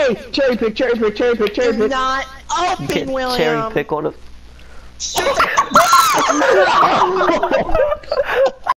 Hey, cherry pick, cherry pick, cherry pick, cherry You're pick. not open, Get William. cherry pick on him. Shut the